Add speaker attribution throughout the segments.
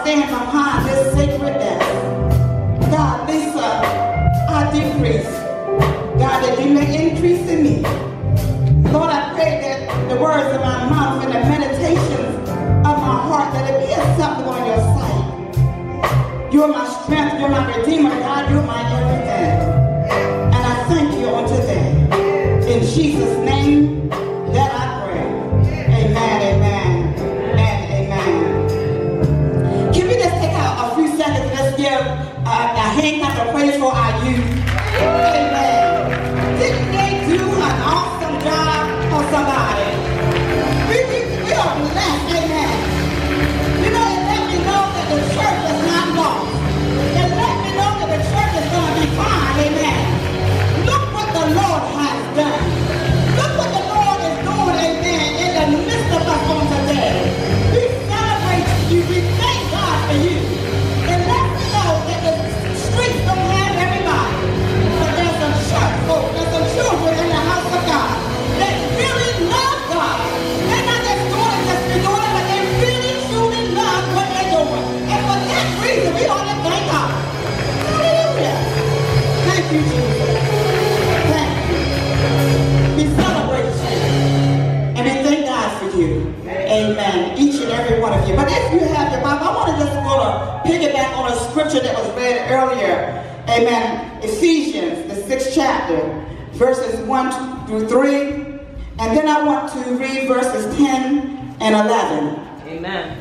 Speaker 1: stand behind this sacred desk. God, Lisa, I decrease. God, that you may increase in me. Lord, I pray that the words of my mouth and the meditations of my heart, that it be acceptable in your sight. You're my strength, you're my redeemer, God, you're my everything. And I thank you on today. In Jesus' name that I pray. Amen, amen, and amen. Can we just take out a few seconds and let's give a hand clap of praise for our youth? Amen. Didn't they do an awesome job for somebody? We are blessed, amen. You know, it let me know that the church is not lost. It let me know that the church is going to be fine, amen. Look what the Lord has done. Look what the Lord is doing, amen, in the midst of us on today. We celebrate you. We thank God for you. And let me know that the streets don't have everybody. But there's some church folk, there's some children in the house of God that really love God. They're not just doing it just to be doing it, but they really truly love what they're doing. And for that reason, we ought to thank God. Hallelujah. Thank you, Jesus. Thank you. We celebrate you. And we thank God for you. Amen. Each and every one of you. But if you have your Bible, I want to just go to piggyback on a scripture that was read earlier. Amen. Ephesians, the 6th chapter, verses 1 through 3. And then I want to read verses 10 and 11.
Speaker 2: Amen.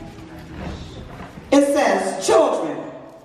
Speaker 1: It says, children,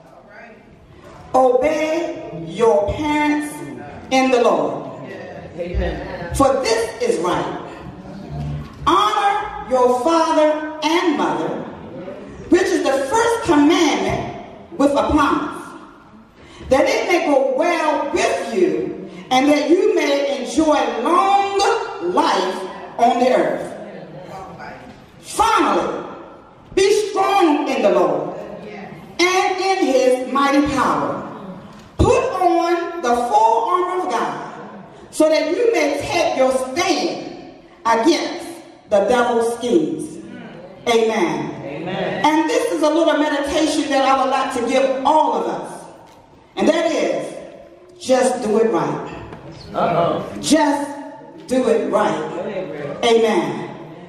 Speaker 1: obey your parents in the Lord.
Speaker 2: Amen.
Speaker 1: For this is right. Honor your father and mother, which is the first commandment with a promise, that it may go well with you, and that you may enjoy long life on the earth. Finally, be strong in the Lord and in his mighty power. Put on the full armor of God, so that you may take your stand against the devil's schemes. Amen.
Speaker 2: Amen.
Speaker 1: And this is a little meditation that I would like to give all of us. And that is, just do it right. Just do it right. Amen.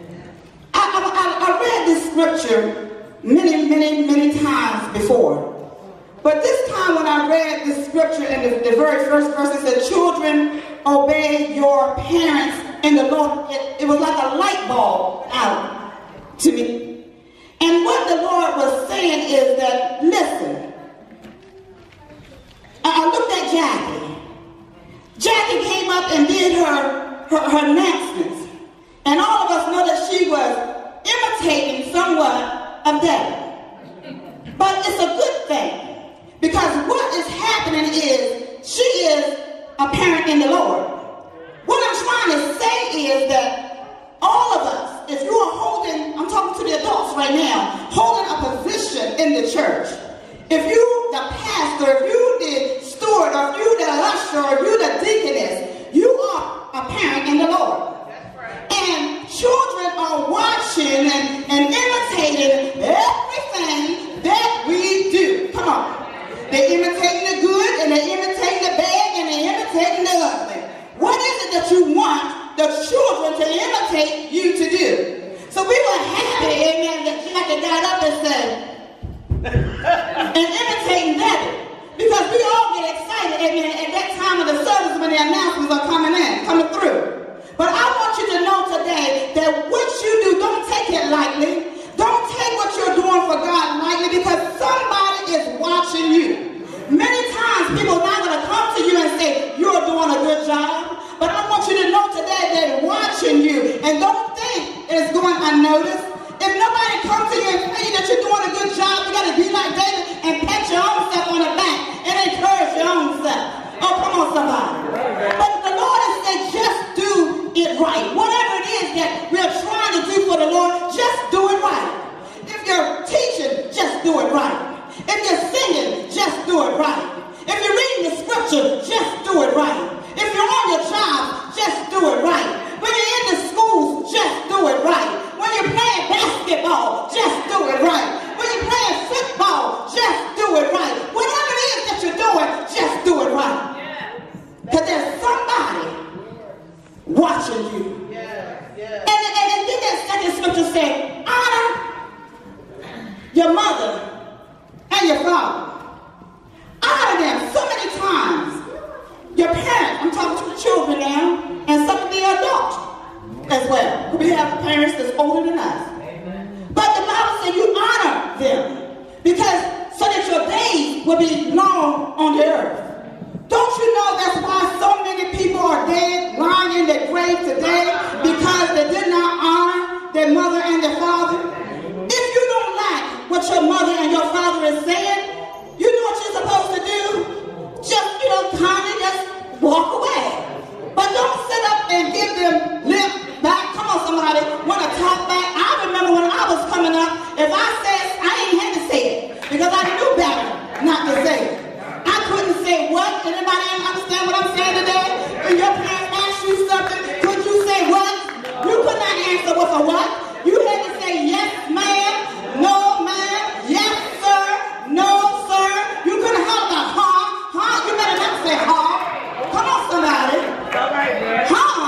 Speaker 1: I read this scripture many times before. But this time when I read this scripture in the very first verse, it said, children, obey your parents in the Lord. It was like a light bulb out to me. And what the Lord was saying is that, listen, I looked at Jackie. Jackie came up and did her announcements. And all of us know that she was imitating somewhat of Daddy. But it's a good thing. Because what is happening is she is a parent in the Lord. What I'm trying to say is that all of us, if you are holding, I'm talking to the adults right now, holding a position in the church, if you the pastor, if you the steward, or if you the usher, or if you the deaconess, you are a parent in the Lord. And children are watching and imitating everything that we do. Come on. They're imitating the good, and they're imitating the bad, and they're imitating the ugly. What is it that you want the children to imitate you to do? So we were happy, amen, that Jackie got up and said, and imitating that. Because we all get excited, amen, at that time of the service when the announcements are coming through. But I want you to know today that what you do, don't take it lightly. Don't take what you're doing for God lightly, because somebody is watching you. Many times people are not going to come to you and say, you're doing a good job. But I want you to know today they're watching you. And don't think it's going unnoticed. If nobody comes to you and tell you that you're doing a good job, you got to be like David and pat your own self on the back and encourage your own self. Oh, come on, somebody. But the Lord has said, just do it right. Whatever it is that we're trying to do for the Lord, just do it right. If you're teaching, just do it right. If you're singing, just do it right. If you're reading the scripture, just do it right. If you're on your job, just do it right. When you're in the schools, just do it right. When you're playing basketball, just do it right. When you're playing watching you. And then that second scripture said, honor your mother and your father. Honor them. So many times, your parents, I'm talking to the children now, and some of the adults as well. We have parents that's older than us. But the Bible said you honor them because so that your days will be long on the earth. Don't you know that's why so many people are dead, lying in their grave today because they did not honor their mother and their father? If you don't like what your mother and your father is saying, you know what you're supposed to do? Just, kindly just walk away. But don't sit up and give them lip back. Come on, somebody. Want to talk back? I remember when I was coming up, if I said, I ain't had to say it because I knew better not to say it. I couldn't say what. Anybody understand what I'm saying today? When your parents asked you something, could you say what? You could not answer with a what. You had to say yes, ma'am, no, ma'am, yes, sir, no, sir. You couldn't have the huh? You better not say huh. Come on, somebody. Huh?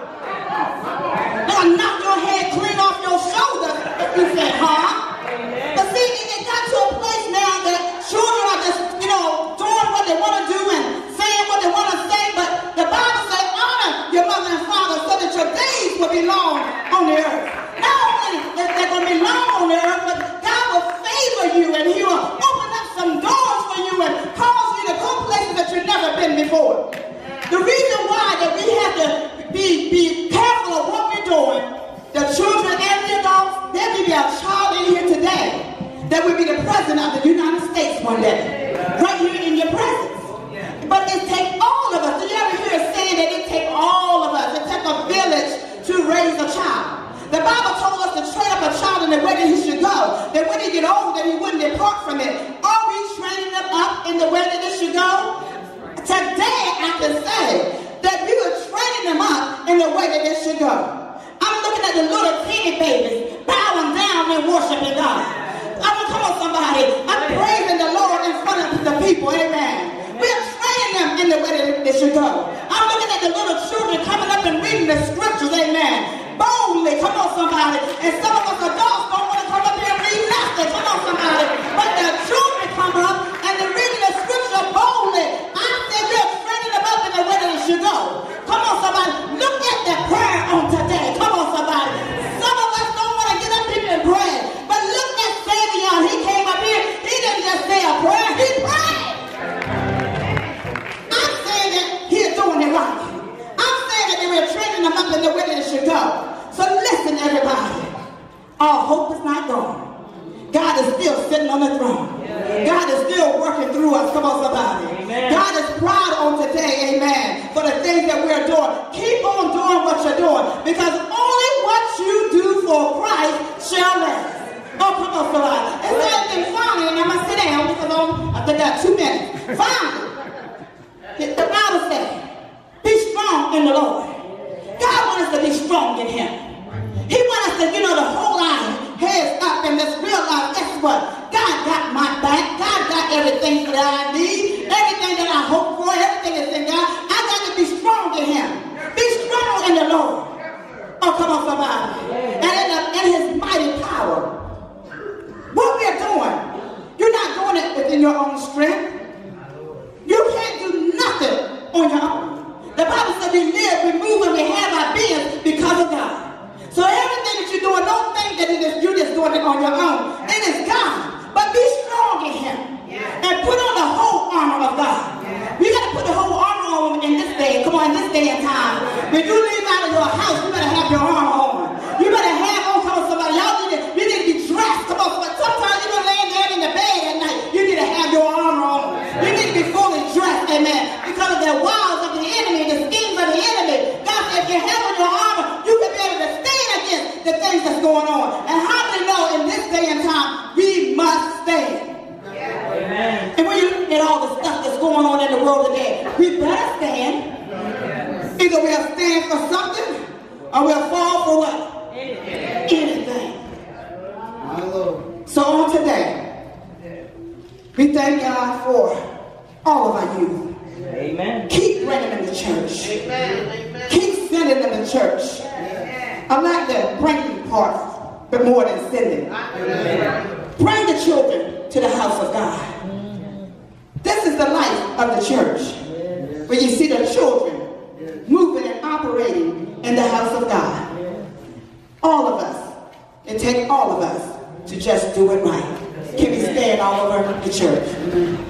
Speaker 1: They'll knock your head clean off your shoulders if you say huh. But see, it got to a place now that children are just, doing what they want to do and saying what they want to say. But the Bible says, honor your mother and father so that your days will be long on the earth. Not only that they're going to be long on the earth, but God will favor you and He will open up some doors for you and cause you to go places that you've never been before. The reason why that we have to be careful of what we're doing, the children and the adults, there may be a child in here today that will be the president of the United States one day, right here in your presence. But it takes all of us. Did you ever hear it saying that it takes all of us? It takes a village to raise a child. The Bible told us to train up a child in the way that he should go, that when he get old, that he wouldn't depart from it. Are we training them up in the way that they should go? Today, I can say that we were training them up in the way that they should go. I'm looking at the little teeny babies bowing down and worshiping God. Come on, somebody. I'm praising the Lord in front of the people. Amen. We're training them in the way that they should go. I'm looking at the little children coming up and reading the scriptures. Amen. Boldly. Come on, somebody. And some of us adults don't want to come up here and read nothing. Come on, somebody. But the children come up and they're reading the scripture boldly. I said you're training them up in the way that they should go. Come on, somebody. Look at the prayer on today. Come on, somebody. Some of us don't want to get up here and pray. But look at Savion. He came up here. He didn't just say a prayer. He prayed. I'm saying that he's doing it right. I'm saying that we're training them up in the way that they should go. So listen, everybody. Our hope is not gone. God is still sitting on the throne. God is still working through us. Come on, somebody. Amen. God is proud on today, amen, for the things that we're doing. Keep on doing what you're doing because only what you do for Christ shall last. Oh, come on, somebody. And so then finally, and I'm going to sit down because I think I got 2 minutes. Finally, the Bible says, be strong in the Lord. God wants us to be strong in Him. He wants us to, to hold our heads up and just realize, guess what? God got my back. God got everything that I need, everything that I hope for, everything that's in God. I got to be strong in Him. Be strong in the Lord. Oh, come on, somebody. And in His mighty power. What we're doing, you're not doing it within your own strength. You can't do nothing on your own. The Bible says we live, we move, and we have our being because of God. So everything that you're doing, don't think that you're just doing it on your own. It is God. But be strong in Him. And put on the whole armor of God. We got to put the whole armor on in this day. Come on, in this day and time. When you leave out of your house, you better have your armor on. You better have on, come on, somebody. You need to be dressed. Come on, sometimes you're going to lay there in the bed at night. You need to have your armor on. You need to be fully dressed, amen. Because of the wiles of the enemy, the schemes of the enemy. God said, if you have on your armor, you can be able to stand against the things that's going on. And how do we know in this day and time, we must stand. Amen. And when you look at all the stuff that's going on in the world today, we better stand. Either we'll stand for something or we'll fall for what? Anything. So on today, we thank God for all of our youth. Amen. Keep bringing them to church. Amen. Keep sending sending the church. I like the bringing part, but more than sending. Bring the children to the house of God. This is the life of the church, where you see the children moving and operating in the house of God. All of us, it takes all of us to just do it right. Can we stand all over the church?